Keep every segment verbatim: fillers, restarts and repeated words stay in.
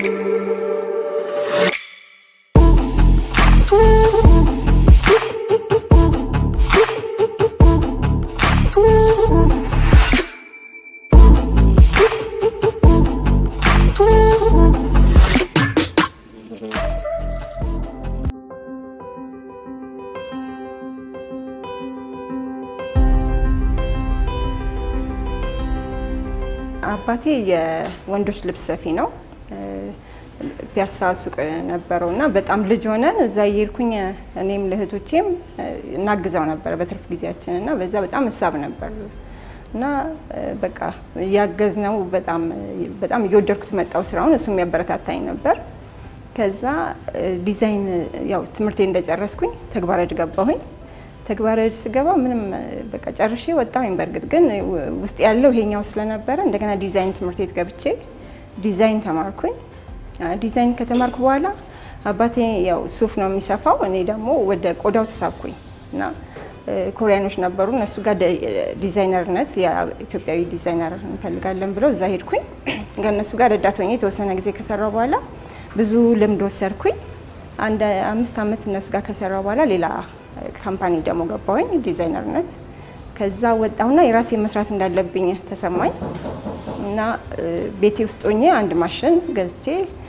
አባቴ የወንዶች ልብስ ሰፊ ነው ፒያሳ ሱቅ ነበርውና በጣም ልጅ ሆነን እዛ ይርኩኝ እኔም ለህቶቼም እናግዛው ነበር በትርፍ ጊዜያችንና በዛ በጣም ሐሳብ ነበርና በቃ ያገዝነው በጣም በጣም እየወደድኩት መጣው ስራውን እሱም ያበረታታኝ ነበር ከዛ ዲዛይን ያው ትምርቴ እንደጨረስኩኝ ተግባራድ ገባሁኝ ተግባራድ ስገባ ምንም በቃ ጨርሼ ወጣሁኝ በርግጥ ግን ውስጥ ያለው ይሄኛው ስለነበረ እንደገና ዲዛይን ትምርቴ ገብቼ ዲዛይን ተማርኩኝ ዲዛይን ከተማርኩ በኋላ አባቴ ያው ሱፍ ነው የሚሰፋው እኔ ደግሞ ወደ ቆዳው ተሳብኩኝና ኮሪያኖች ነበሩ እነሱ ጋር ዲዛይነርነት የኢትዮጵያዊ ዲዛይነር እንፈልጋለን ብለው እዛ ሄድኩኝ ከነሱ ጋር ረዳት ሆኜ ተወሰነ ጊዜ ከሰራው በኋላ ብዙ ልምድ ወሰርኩኝ አንድ አምስት አመት እነሱ ጋር ከሰራው በኋላ ሌላ ካምፓኒ ደሞ ገባሁኝ ዲዛይነርነት ከዛ ወጣውና የራሴ መስራት እንዳለብኝ ተሰማኝ እና ቤቴ ውስጥ ሆኜ አንድ ማሽን ገዝቼ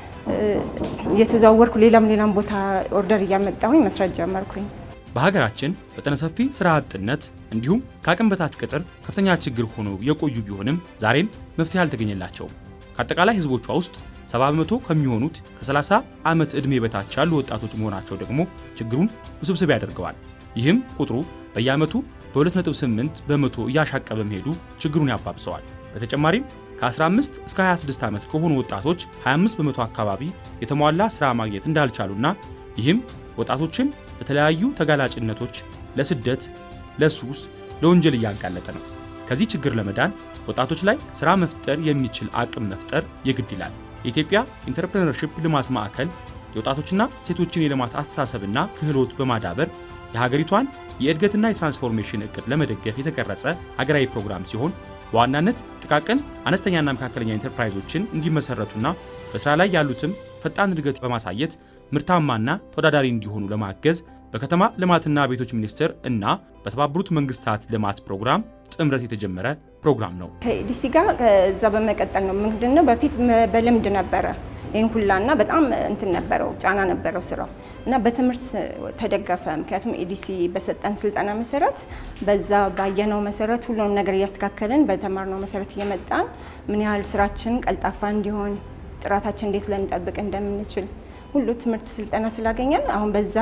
የተዛወርኩ ሌላም ሌላም ቦታ ኦርደር ያመጣሁኝ መስራት ጀመርኩኝ በሀገራችን በተነሰፊ ስራ አጥነት እንዲሁም ካቅም በታች ቅጥር ከፍተኛ ችግር ሆኖ የቆዩ ቢሆንም ዛሬም መፍትሄ አልተገኘላቸው ከአጠቃላይ ህዝቦቿ ውስጥ ሰባ በመቶ ከሚሆኑት ከ30 አመት እድሜ በታች ያሉ ወጣቶች መሆናቸው ደግሞ ችግሩን ውስብስብ ያደርገዋል ይህም ቁጥሩ በየአመቱ በ2.8 በመቶ ያሻቀበ መሄዱ ችግሩን ያባብሰዋል በተጨማሪም ከ15 እስከ ሃያ ስድስት አመት ከሆኑ ወጣቶች ሃያ አምስት በመቶ አካባቢ የተሟላ ስራ ማግኘት እንዳልቻሉና ይህም ወጣቶችን ለተለያዩ ተጋላጭነቶች ለስደት ለሱስ ለወንጀል ያጋለጠ ነው ከዚህ ችግር ለመዳን ወጣቶች ላይ ስራ መፍጠር የሚችል አቅም መፍጠር የግድ ይላል የኢትዮጵያ ኢንተርፕረነርሺፕ ልማት ማዕከል የወጣቶችና ሴቶችን የልማት አስተሳሰብና ክህሎት በማዳበር የሀገሪቷን የእድገትና የትራንስፎርሜሽን እቅድ ለመደገፍ የተቀረጸ ሀገራዊ ፕሮግራም ሲሆን በዋናነት ጥቃቅን አነስተኛና መካከለኛ ኢንተርፕራይዞችን እንዲመሰረቱና በስራ ላይ ያሉትም ፈጣን እድገት በማሳየት ምርታማና ተወዳዳሪ እንዲሆኑ ለማገዝ በከተማ ልማትና ቤቶች ሚኒስቴር እና በተባበሩት መንግስታት ልማት ፕሮግራም ጥምረት የተጀመረ ፕሮግራም ነው ከኢዲሲ ጋር ከዛ በመቀጠል ነው ምንድነው በፊት በልምድ ነበረ ይሄን ሁላና በጣም እንትን ነበረው ጫና ነበረው ስራው እና በትምርት ተደገፈ ምክንያቱም ኢዲሲ በሰጠን ስልጣና መሰረት በዛ ባየነው መሰረት ሁሉንም ነገር ያስተካከለን በተማርነው መሰረት እየመጣን ምን ያህል ስራችን ቀልጣፋ እንዲሆን ጥራታችን እንዴት ለንጠብቅ እንደምንችል ሁሉ ትምርት ስልጣና ስላገኘን አሁን በዛ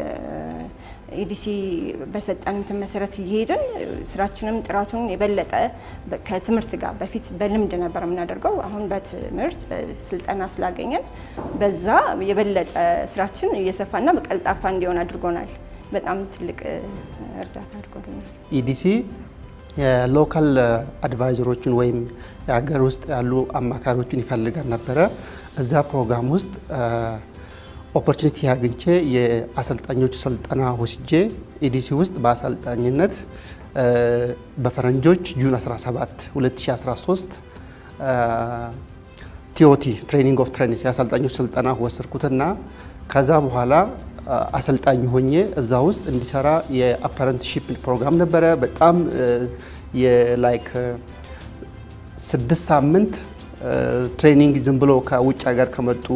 ኢዲሲ በሰጠን እንትን መሰረት ይሄድን ስራችንም ጥራቱን የበለጠ ከትምርት ጋር በፊት በልምድ ነበር ምናደርገው አሁን በትምርት በስልጣና ስላገኘን በዛ የበለጠ ስራችን እየሰፋና በቀልጣፋ እንዲሆን አድርጎናል በጣም ትልቅ እርዳታ አድርጎናል ኢዲሲ የሎካል አድቫይዘሮችን ወይም የሀገር ውስጥ ያሉ አማካሪዎችን ይፈልጋል ነበር እዛ ፕሮግራም ውስጥ ኦፖርቹኒቲ ያገኘ የአሰልጣኞች ስልጠና ወስጄ ኢዲሲ ውስጥ በአሰልጣኝነት በፈረንጆች ጁን አስራ ሰባት ሁለት ሺህ አስራ ሶስት ቲኦቲ ትሬኒንግ ኦፍ ትሬኒንግስ የአሰልጣኞች ስልጠና ወሰድኩትና ከዛ በኋላ አሰልጣኝ ሆኜ እዛ ውስጥ እንዲሰራ የአፓረንትሺፕ ፕሮግራም ነበረ በጣም የላይክ ስድስት ሳምንት ትሬኒንግ ዝም ብሎ ከውጭ ሀገር ከመጡ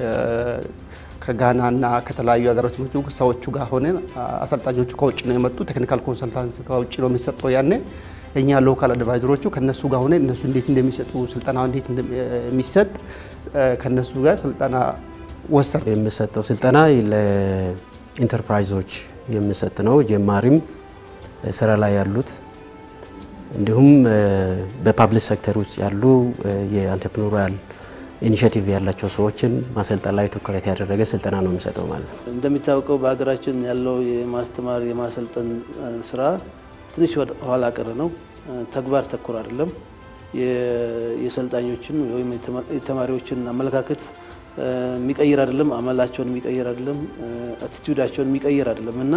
ከጋናና ከተለያዩ ሀገሮች መጡ ሰዎቹ ጋር ሆነን አሰልጣኞቹ ከውጭ ነው የመጡ ቴክኒካል ኮንሰልታንስ ከውጭ ነው የሚሰጠው ያኔ እኛ ሎካል አድቫይዘሮቹ ከነሱ ጋር ሆነን እነሱ እንዴት እንደሚሰጡ ስልጣናው እንዴት እንደሚሰጥ ከነሱ ጋር ስልጣና ወሰን የሚሰጠው ስልጣና ለኢንተርፕራይዞች የሚሰጥ ነው ጀማሪም ስራ ላይ ያሉት እንዲሁም በፐብሊክ ሴክተር ውስጥ ያሉ የኢንተርፕረነሪያል ኢኒሺዬቲቭ ያላቸው ሰዎችን ማሰልጠን ላይ ትኩረት ያደረገ ስልጣና ነው የሚሰጠው ማለት ነው እንደሚታወቀው በአገራችን ያለው የማስተማር የማሰልጠን ስራ ትንሽ ኋላ ቀር ነው ተግባር ተኮር አይደለም የሰልጣኞችን ወይም የተማሪዎችን አመለካከት የሚቀይር አይደለም አመላቸውን የሚቀይር አይደለም አቲቲዩዳቸውን የሚቀይር አይደለምና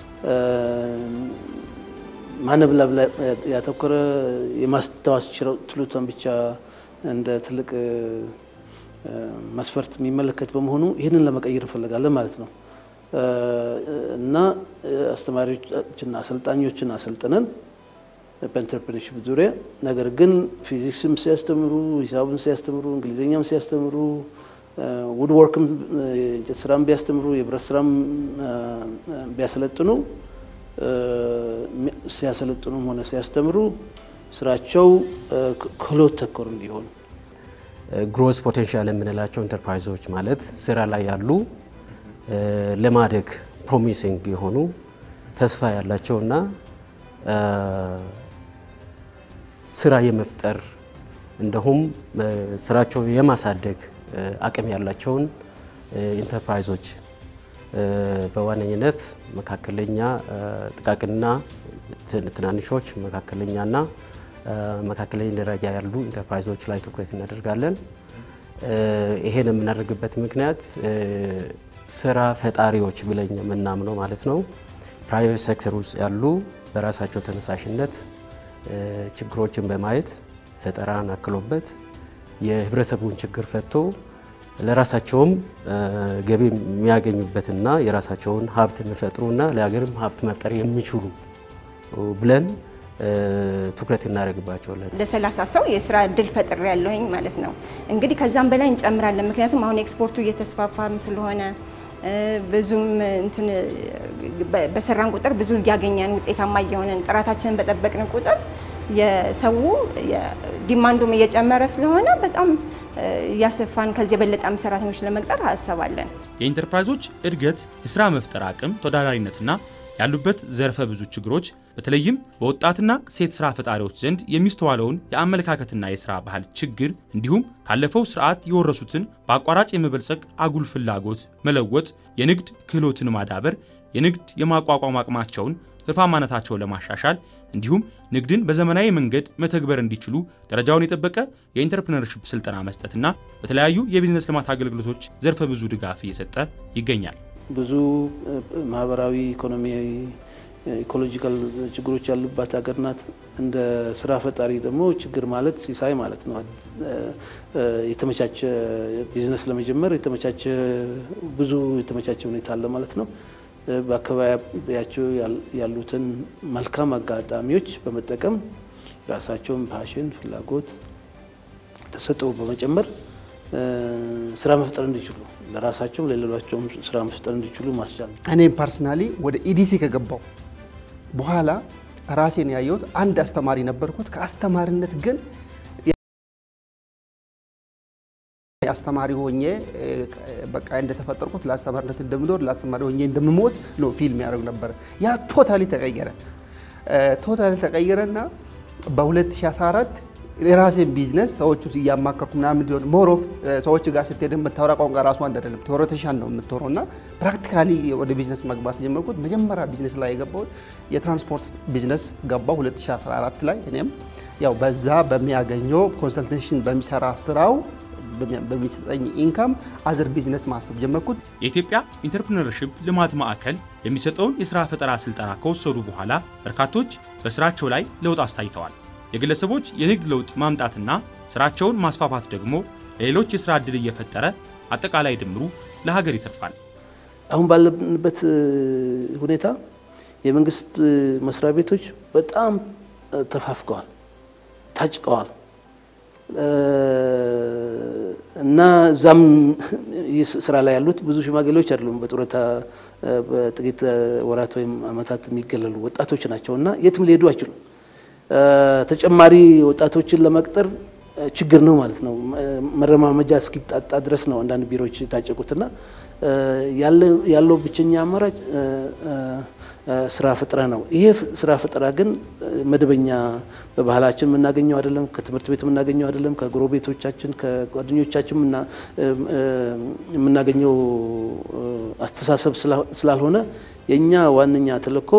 ማነብላብ ያተኮረ የማስተዋስ ችሎታን ብቻ እንደ ትልቅ መስፈርት የሚመለከት በመሆኑ ይህንን ለመቀየር እንፈልጋለን ማለት ነው እና አስተማሪዎችና አሰልጣኞችን አሰልጥነን በኢንተርፕረነርሺፕ ዙሪያ ነገር ግን ፊዚክስም ሲያስተምሩ ሂሳብም ሲያስተምሩ እንግሊዘኛም ሲያስተምሩ ውድ ወርክም የእንጨት ስራም ቢያስተምሩ የብረት ስራም ቢያሰለጥኑ ሲያሰለጥኑም ሆነ ሲያስተምሩ ስራቸው ክህሎት ተኮር እንዲሆን ግሮስ ፖቴንሻል የምንላቸው ኢንተርፕራይዞች ማለት ስራ ላይ ያሉ ለማደግ ፕሮሚሲንግ የሆኑ ተስፋ ያላቸውና ስራ የመፍጠር እንደሁም ስራቸው የማሳደግ አቅም ያላቸውን ኢንተርፕራይዞች በዋነኝነት መካከለኛ ጥቃቅንና ትናንሾች መካከለኛና መካከለኛ ደረጃ ያሉ ኢንተርፕራይዞች ላይ ትኩረት እናደርጋለን። ይሄን የምናደርግበት ምክንያት ስራ ፈጣሪዎች ብለን የምናምነው ማለት ነው ፕራይቬት ሴክተር ውስጥ ያሉ በራሳቸው ተነሳሽነት ችግሮችን በማየት ፈጠራን አክሎበት የህብረተሰቡን ችግር ፈቶ ለራሳቸውም ገቢ የሚያገኙበትና የራሳቸውን ሀብት የሚፈጥሩና ለሀገርም ሀብት መፍጠር የሚችሉ ብለን ትኩረት እናደርግባቸዋለን። ለሰላሳ ሰው የስራ እድል ፈጥር ያለውኝ ማለት ነው። እንግዲህ ከዛም በላይ እንጨምራለን ምክንያቱም አሁን ኤክስፖርቱ እየተስፋፋም ስለሆነ ብዙም እንትን በሰራን ቁጥር ብዙ ያገኛን ውጤታማ እየሆነን ጥራታችንን በጠበቅን ቁጥር የሰው ዲማንዱም እየጨመረ ስለሆነ በጣም ያሰፋን ከዚህ በለጣም ሰራተኞች ለመቅጠር ሐሳባለን። የኢንተርፕራይዞች እድገት የስራ መፍጠር አቅም ተወዳዳሪነትና ያሉበት ዘርፈ ብዙ ችግሮች በተለይም በወጣትና ሴት ስራ ፈጣሪዎች ዘንድ የሚስተዋለውን የአመለካከትና የስራ ባህል ችግር እንዲሁም ካለፈው ስርዓት የወረሱትን በአቋራጭ የመበልጸግ አጉል ፍላጎት መለወጥ የንግድ ክህሎትን ማዳበር የንግድ የማቋቋም አቅማቸውን ትርፋማነታቸውን ለማሻሻል እንዲሁም ንግድን በዘመናዊ መንገድ መተግበር እንዲችሉ ደረጃውን የጠበቀ የኢንተርፕረነርሺፕ ስልጠና መስጠትና በተለያዩ የቢዝነስ ልማት አገልግሎቶች ዘርፈ ብዙ ድጋፍ እየሰጠ ይገኛል። ብዙ ማህበራዊ ኢኮኖሚያዊ ኢኮሎጂካል ችግሮች ያሉባት ሀገር ናት። እንደ ስራ ፈጣሪ ደግሞ ችግር ማለት ሲሳይ ማለት ነው። የተመቻቸ ቢዝነስ ለመጀመር የተመቻቸ ብዙ የተመቻቸ ሁኔታ አለ ማለት ነው። በአካባቢያቸው ያሉትን መልካም አጋጣሚዎች በመጠቀም ራሳቸውን ፓሽን ፍላጎት ተሰጥኦ በመጨመር ስራ መፍጠር እንዲችሉ ለራሳቸው ለሌሎችም ስራ መፍጠር እንዲችሉ ማስቻል። እኔም ፐርሰናሊ ወደ ኢዲሲ ከገባው በኋላ ራሴን ያየሁት አንድ አስተማሪ ነበርኩት። ከአስተማሪነት ግን አስተማሪ ሆኜ በቃ እንደተፈጠርኩት ለአስተማሪነት እንደምኖር ለአስተማሪ ሆኜ እንደምሞት ነው ፊልም ያደርግ ነበር። ያ ቶታሊ ተቀየረ ቶታሊ ተቀየረና በ2014 የራሴን ቢዝነስ ሰዎች ውስጥ ያማከርኩ ምናምን ዲሆን ሞር ኦፍ ሰዎች ጋር ስትሄድ የምታወራ ቋንቋ ራሱ አንድ አይደለም ቴዎሬቲሻን ነው የምትወራውና ፕራክቲካሊ ወደ ቢዝነስ መግባት ጀመርኩት። መጀመሪያ ቢዝነስ ላይ የገባሁት የትራንስፖርት ቢዝነስ ገባሁ ሁለት ሺህ አስራ አራት ላይ። እኔም ያው በዛ በሚያገኘው ኮንሰልቴሽን በሚሰራ ስራው በሚሰጠኝ ኢንካም አዘር ቢዝነስ ማሰብ ጀመርኩት። የኢትዮጵያ ኢንተርፕረነርሺፕ ልማት ማዕከል የሚሰጠውን የስራ ፈጠራ ስልጠና ከወሰዱ በኋላ በርካቶች በስራቸው ላይ ለውጥ አሳይተዋል። የግለሰቦች የንግድ ለውጥ ማምጣትና ስራቸውን ማስፋፋት ደግሞ ለሌሎች የስራ ዕድል እየፈጠረ አጠቃላይ ድምሩ ለሀገር ይተርፋል። አሁን ባለንበት ሁኔታ የመንግስት መስሪያ ቤቶች በጣም ተፋፍቀዋል ታጭቀዋል እና ዛም ስራ ላይ ያሉት ብዙ ሽማግሌዎች አይደሉም በጡረታ በጥቂት ወራት ወይም አመታት የሚገለሉ ወጣቶች ናቸውና የትም ሊሄዱ አይችሉም። ተጨማሪ ወጣቶችን ለመቅጠር ችግር ነው ማለት ነው። መረማመጃ እስኪጣጣ ድረስ ነው አንዳንድ ቢሮዎች ታጨቁትና ያለው ብቸኛ አማራጭ ስራ ፈጠራ ነው። ይሄ ስራ ፈጠራ ግን መደበኛ በባህላችን የምናገኘው አይደለም ከትምህርት ቤት የምናገኘው አይደለም ከጎረቤቶቻችን ከጓደኞቻችን እና የምናገኘው አስተሳሰብ ስላልሆነ የኛ ዋንኛ ተልእኮ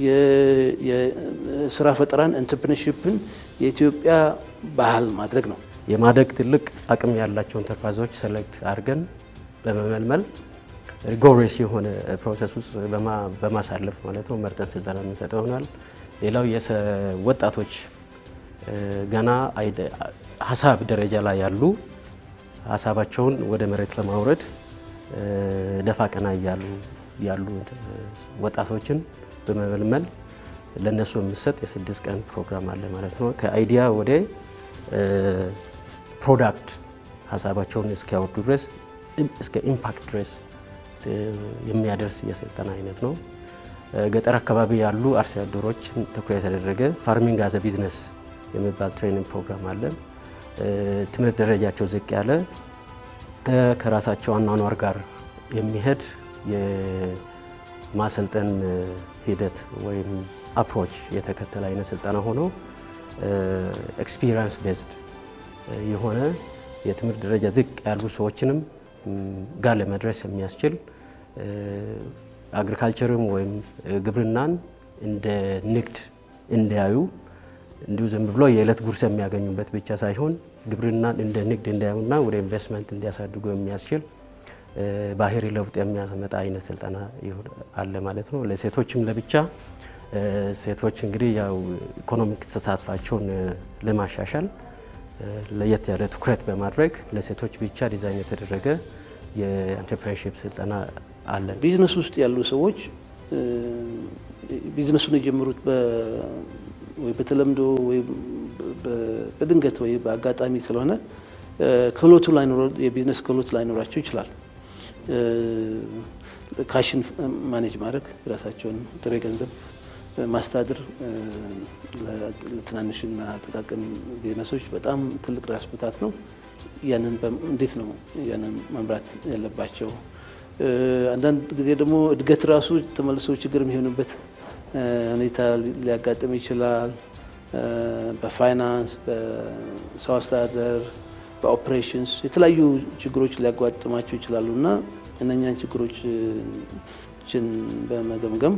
የስራ ፈጠራን ኢንተርፕረነርሺፕን የኢትዮጵያ ባህል ማድረግ ነው። የማደግ ትልቅ አቅም ያላቸው ኢንተርፕራይዞች ሴሌክት አድርገን በመመልመል ሪጎረስ የሆነ ፕሮሰስ ውስጥ በማሳለፍ ማለት ነው መርጠን ስልጠና የምንሰጠው ይሆናል። ሌላው የወጣቶች ገና ሀሳብ ደረጃ ላይ ያሉ ሀሳባቸውን ወደ መሬት ለማውረድ ደፋ ቀና እያሉ ያሉ ወጣቶችን በመመልመል ለነሱ የሚሰጥ የስድስት ቀን ፕሮግራም አለ ማለት ነው። ከአይዲያ ወደ ፕሮዳክት ሀሳባቸውን እስኪያወርዱ ድረስ እስከ ኢምፓክት ድረስ የሚያደርስ የስልጠና አይነት ነው። ገጠር አካባቢ ያሉ አርሶ አደሮችን ትኩረት ያደረገ ፋርሚንግ አዘ ቢዝነስ የሚባል ትሬኒንግ ፕሮግራም አለ። ትምህርት ደረጃቸው ዝቅ ያለ ከራሳቸው አኗኗር ጋር የሚሄድ የማሰልጠን ሂደት ወይም አፕሮች የተከተለ አይነት ስልጠና ሆኖ ኤክስፒሪየንስ ቤዝድ የሆነ የትምህርት ደረጃ ዝቅ ያሉ ሰዎችንም ጋር ለመድረስ የሚያስችል አግሪካልቸርም ወይም ግብርናን እንደ ንግድ እንዲያዩ እንዲሁ ዝም ብሎ የዕለት ጉርስ የሚያገኙበት ብቻ ሳይሆን ግብርናን እንደ ንግድ እንዲያዩና ወደ ኢንቨስትመንት እንዲያሳድጉ የሚያስችል ባህሪ ለውጥ የሚያመጣ አይነት ስልጠና አለ ማለት ነው። ለሴቶችም ለብቻ ሴቶች እንግዲህ ያው ኢኮኖሚክ ተሳትፏቸውን ለማሻሻል ለየት ያለ ትኩረት በማድረግ ለሴቶች ብቻ ዲዛይን የተደረገ የኢንተርፕረነርሺፕ ስልጠና አለ። ቢዝነስ ውስጥ ያሉ ሰዎች ቢዝነሱን የጀመሩት ወይ በተለምዶ ወይ በድንገት ወይ በአጋጣሚ ስለሆነ ክህሎቱ ላይኖር የቢዝነስ ክህሎት ላይኖራቸው ይችላል። ካሽን ማኔጅ ማድረግ ራሳቸውን ጥሬ ገንዘብ ማስተዳደር ለትናንሽና ጥቃቅን ቢዝነሶች በጣም ትልቅ ራስ ምታት ነው። ያንን እንዴት ነው ያንን መምራት ያለባቸው? አንዳንድ ጊዜ ደግሞ እድገት ራሱ ተመልሶ ችግር የሚሆንበት ሁኔታ ሊያጋጥም ይችላል። በፋይናንስ፣ በሰው አስተዳደር፣ በኦፕሬሽንስ የተለያዩ ችግሮች ሊያጋጥማቸው ይችላሉና እነኛን ችግሮችን በመገምገም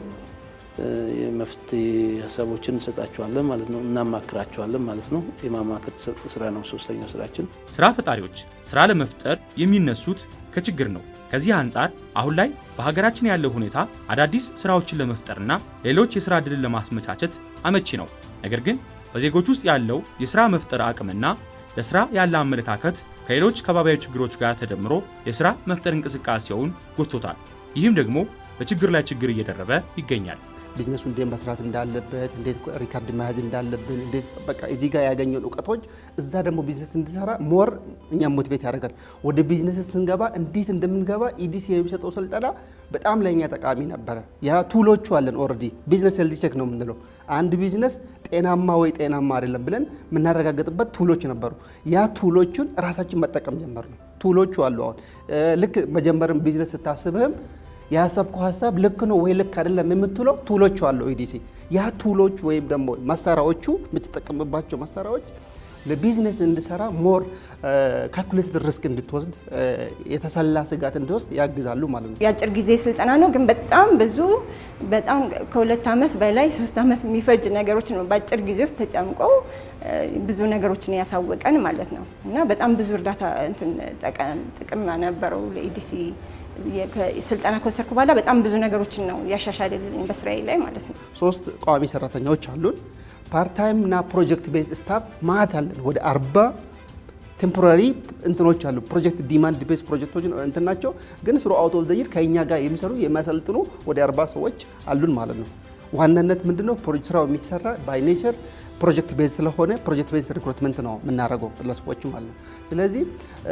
የመፍትሄ ሀሳቦችን እንሰጣቸዋለን ማለት ነው፣ እናማክራቸዋለን ማለት ነው። የማማከር ስራ ነው ሶስተኛው ስራችን። ስራ ፈጣሪዎች ስራ ለመፍጠር የሚነሱት ከችግር ነው። ከዚህ አንፃር አሁን ላይ በሀገራችን ያለው ሁኔታ አዳዲስ ስራዎችን ለመፍጠርና ሌሎች የስራ ዕድልን ለማስመቻቸት አመቺ ነው። ነገር ግን በዜጎች ውስጥ ያለው የስራ መፍጠር አቅምና ለስራ ያለ አመለካከት ከሌሎች ከባቢያዊ ችግሮች ጋር ተደምሮ የስራ መፍጠር እንቅስቃሴውን ጎትቶታል። ይህም ደግሞ በችግር ላይ ችግር እየደረበ ይገኛል። ቢዝነሱ እንዴት መስራት እንዳለበት፣ እንዴት ሪካርድ መያዝ እንዳለብን፣ እንዴት በቃ እዚህ ጋር ያገኘውን ዕውቀቶች እዛ ደግሞ ቢዝነስ እንድሰራ ሞር እኛ ሞቲቬት ያደርጋል። ወደ ቢዝነስ ስንገባ እንዴት እንደምንገባ ኢዲሲ የሚሰጠው ስልጠና በጣም ለኛ ጠቃሚ ነበር። ያ ቱሎቹ አለን ኦሬዲ ቢዝነስ ሄልዝ ቼክ ነው የምንለው። አንድ ቢዝነስ ጤናማ ወይ ጤናማ አይደለም ብለን የምናረጋግጥበት ቱሎች ነበሩ። ያ ቱሎቹን ራሳችን መጠቀም ጀመርነው። ቱሎቹ አሉ። አሁን ልክ መጀመርም ቢዝነስ ስታስብህም ያሰብከው ሐሳብ ልክ ነው ወይ ልክ አይደለም የምትለው ቱሎቹ አሉ ኢዲሲ። ያ ቱሎቹ ወይም ደግሞ መሳሪያዎቹ የምትጠቀምባቸው መሳሪያዎች ለቢዝነስ እንድሰራ ሞር ካልኩሌትድ ሪስክ እንድትወስድ የተሰላ ስጋት እንድትወስድ ያግዛሉ ማለት ነው። የአጭር ጊዜ ስልጠና ነው፣ ግን በጣም ብዙ በጣም ከሁለት ዓመት በላይ ሶስት ዓመት የሚፈጅ ነገሮች ነው በአጭር ጊዜ ውስጥ ተጨምቀው ብዙ ነገሮችን ያሳወቀን ማለት ነው። እና በጣም ብዙ እርዳታ እንትን ጥቅም ነበረው ለኢዲሲ። ስልጠና ከወሰድኩ በኋላ በጣም ብዙ ነገሮችን ነው ያሻሻለልኝ በስራዬ ላይ ማለት ነው። ሶስት ቋሚ ሰራተኞች አሉን። ፓርት ታይም እና ፕሮጀክት ቤዝድ ስታፍ ማለት አለን። ወደ አርባ ቴምፖራሪ እንትኖች አሉ። ፕሮጀክት ዲማንድ ቤዝ ፕሮጀክቶች እንትን ናቸው፣ ግን ስሩ አውት ኦፍ ዘ ይር ከኛ ጋር የሚሰሩ የሚያሰልጥኑ ወደ አርባ ሰዎች አሉን ማለት ነው። ዋናነት ምንድነው? ስራው የሚሰራ ባይ ኔቸር ፕሮጀክት ቤዝ ስለሆነ ፕሮጀክት ቤዝ ሪክሩትመንት ነው የምናደርገው ለሰዎች ማለት ነው። ስለዚህ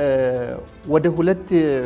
ወደ ሁለት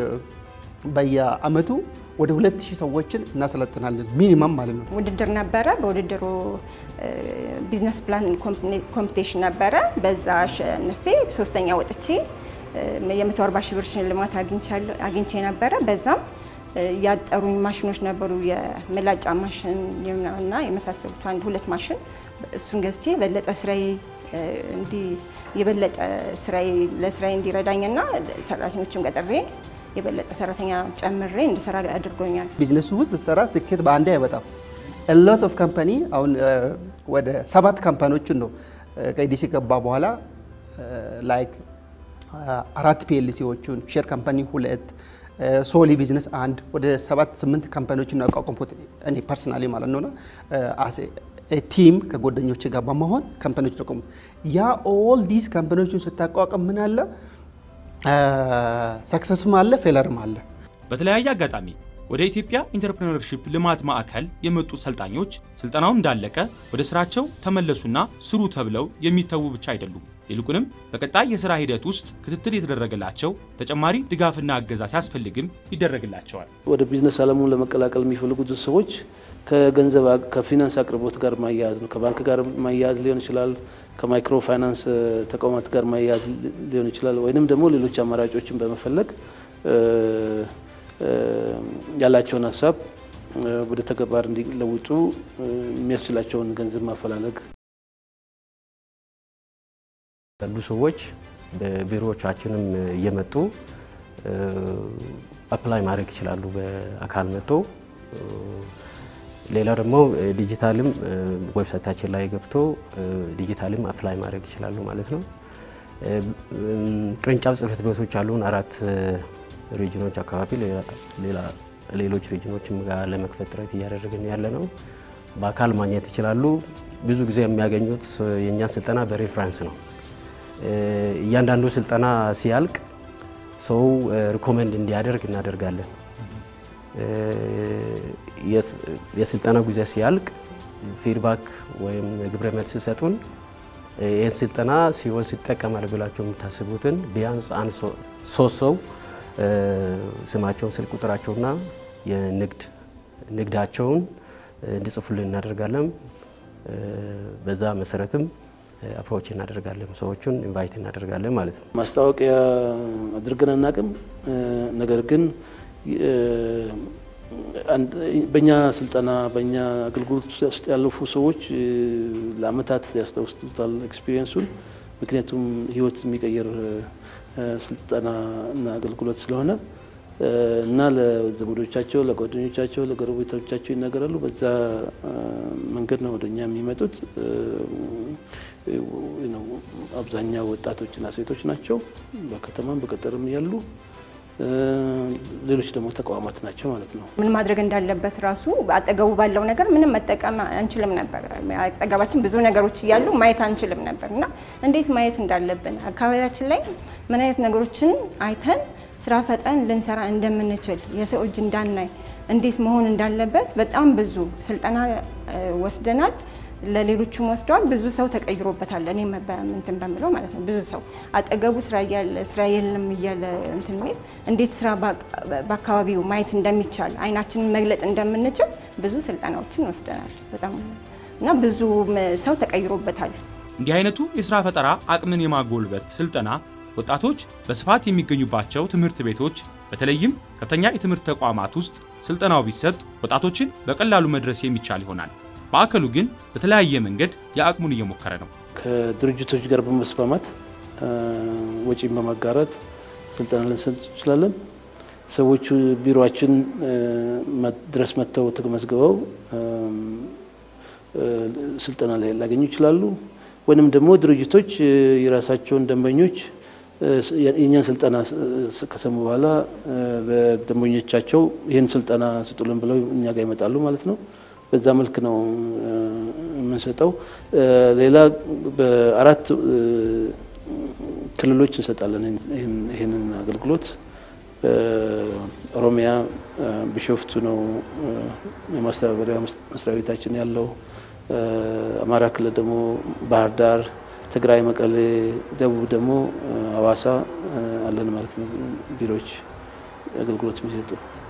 በየአመቱ ወደ ሁለት ሺህ ሰዎችን እናሰለጥናለን ሚኒመም ማለት ነው። ውድድር ነበረ። በውድድሩ ቢዝነስ ፕላን ኮምፒቲሽን ነበረ። በዛ አሸንፌ ሶስተኛ ወጥቼ የመቶ አርባ ሺህ ብር ሽልማት አግኝቼ ነበረ። በዛም ያጠሩኝ ማሽኖች ነበሩ፣ የመላጫ ማሽን እና የመሳሰሉት አንድ ሁለት ማሽን። እሱን ገዝቼ የበለጠ ስራዬ እንዲ የበለጠ ስራዬ ለስራዬ እንዲረዳኝና ሰራተኞችም ቀጥሬ የበለጠ ሰራተኛ ጨምሬ እንድሰራ አድርጎኛል። ቢዝነሱ ውስጥ ሰራ ስኬት በአንዴ አይመጣም። a lot of company አሁን ወደ ሰባት ካምፓኒዎችን ነው ከኢዲሲ ገባ በኋላ ላይክ አራት ፒኤልሲዎችን ሼር ካምፓኒ ሁለት ሶሊ ቢዝነስ አንድ ወደ ሰባት ስምንት ካምፓኒዎችን ነው አቋቋምኩት እኔ ፐርሰናሊ ማለት ነውና አሴ ቲም ከጓደኞቼ ጋር በመሆን ካምፓኒዎች ተቆሙ። ያ ኦል ዲስ ካምፓኒዎችን ስታቋቋም ምን አለ ሰክሰስም አለ ፌለርም አለ። በተለያየ አጋጣሚ ወደ ኢትዮጵያ ኢንተርፕረነርሺፕ ልማት ማዕከል የመጡ ሰልጣኞች ስልጠናው እንዳለቀ ወደ ስራቸው ተመለሱና ስሩ ተብለው የሚተዉ ብቻ አይደሉም። ይልቁንም በቀጣይ የሥራ ሂደት ውስጥ ክትትል የተደረገላቸው ተጨማሪ ድጋፍና እገዛ ሲያስፈልግም ይደረግላቸዋል። ወደ ቢዝነስ ዓለሙን ለመቀላቀል የሚፈልጉት ሰዎች ከገንዘብ ከፋይናንስ አቅርቦት ጋር ማያያዝ ነው። ከባንክ ጋር ማያያዝ ሊሆን ይችላል፣ ከማይክሮ ፋይናንስ ተቋማት ጋር ማያያዝ ሊሆን ይችላል፣ ወይንም ደግሞ ሌሎች አማራጮችን በመፈለግ ያላቸውን ሀሳብ ወደ ተግባር እንዲለውጡ የሚያስችላቸውን ገንዘብ ማፈላለግ። ያሉ ሰዎች በቢሮዎቻችንም እየመጡ አፕላይ ማድረግ ይችላሉ በአካል መጥቶ። ሌላ ደግሞ ዲጂታልም ዌብሳይታችን ላይ ገብቶ ዲጂታልም አፕላይ ማድረግ ይችላሉ ማለት ነው። ቅርንጫፍ ጽሕፈት ቤቶች አሉን አራት ሪጅኖች አካባቢ፣ ሌላ ሌሎች ሪጅኖችም ጋር ለመክፈት ጥረት እያደረግን ያለ ነው። በአካል ማግኘት ይችላሉ። ብዙ ጊዜ የሚያገኙት የኛን ስልጠና በሬፈረንስ ነው። እያንዳንዱ ስልጠና ሲያልቅ ሰው ሪኮመንድ እንዲያደርግ እናደርጋለን። የስልጠና ጊዜ ሲያልቅ ፊድባክ ወይም ግብረ መልስ ሰጡን። ይህን ስልጠና ሲወስድ ይጠቀማል ብላችሁ የምታስቡትን ቢያንስ አንድ ሶስት ሰው ስማቸውን፣ ስልክ ቁጥራቸውና የንግድ ንግዳቸውን እንዲጽፉልን እናደርጋለን። በዛ መሰረትም አፕሮች እናደርጋለን፣ ሰዎችን ኢንቫይት እናደርጋለን ማለት ነው። ማስታወቂያ አድርገን አናውቅም። ነገር ግን በእኛ ስልጠና በእኛ አገልግሎት ውስጥ ያለፉ ሰዎች ለአመታት ያስታውሱታል ኤክስፒሪየንሱን። ምክንያቱም ህይወት የሚቀይር ስልጠና እና አገልግሎት ስለሆነ እና ለዘመዶቻቸው፣ ለጓደኞቻቸው፣ ለጎረቤቶቻቸው ይናገራሉ። በዛ መንገድ ነው ወደኛ የሚመጡት። ነው አብዛኛው ወጣቶችና ሴቶች ናቸው፣ በከተማም በገጠርም ያሉ። ሌሎች ደግሞ ተቋማት ናቸው ማለት ነው። ምን ማድረግ እንዳለበት ራሱ አጠገቡ ባለው ነገር ምንም መጠቀም አንችልም ነበር። አጠገባችን ብዙ ነገሮች እያሉ ማየት አንችልም ነበርና እንዴት ማየት እንዳለብን አካባቢያችን ላይ ምን አይነት ነገሮችን አይተን ስራ ፈጥረን ልንሰራ እንደምንችል የሰው እጅ እንዳናይ እንዴት መሆን እንዳለበት በጣም ብዙ ስልጠና ወስደናል። ለሌሎችም ወስደዋል። ብዙ ሰው ተቀይሮበታል። እኔ እንትን በምለው ማለት ነው። ብዙ ሰው አጠገቡ ስራ ያለ ስራ የለም እያለ እንትን ሚል እንዴት ስራ በአካባቢው ማየት እንደሚቻል አይናችንን መግለጥ እንደምንችል ብዙ ስልጠናዎችን ወስደናል። በጣም እና ብዙ ሰው ተቀይሮበታል። እንዲህ አይነቱ የስራ ፈጠራ አቅምን የማጎልበት ስልጠና ወጣቶች በስፋት የሚገኙባቸው ትምህርት ቤቶች በተለይም ከፍተኛ የትምህርት ተቋማት ውስጥ ስልጠናው ቢሰጥ ወጣቶችን በቀላሉ መድረስ የሚቻል ይሆናል። ማዕከሉ ግን በተለያየ መንገድ የአቅሙን እየሞከረ ነው። ከድርጅቶች ጋር በመስማማት ወጪን በማጋራት ስልጠና ልንሰጥ እንችላለን። ሰዎቹ ቢሮአችን ድረስ መጥተው ተመዝግበው ስልጠና ላይ ሊያገኙ ይችላሉ። ወይንም ደግሞ ድርጅቶች የራሳቸውን ደንበኞች የኛን ስልጠና ከሰሙ በኋላ በደንበኞቻቸው ይህን ስልጠና ስጡልን ብለው እኛ ጋር ይመጣሉ ማለት ነው። በዛ መልክ ነው የምንሰጠው። ሌላ በአራት ክልሎች እንሰጣለን ይሄንን አገልግሎት። ኦሮሚያ ቢሾፍቱ ነው የማስተባበሪያ መስሪያ ቤታችን ያለው። አማራ ክልል ደግሞ ባህር ዳር፣ ትግራይ መቀሌ፣ ደቡብ ደግሞ ሐዋሳ አለን ማለት ነው ቢሮዎች አገልግሎት የሚሰጡ።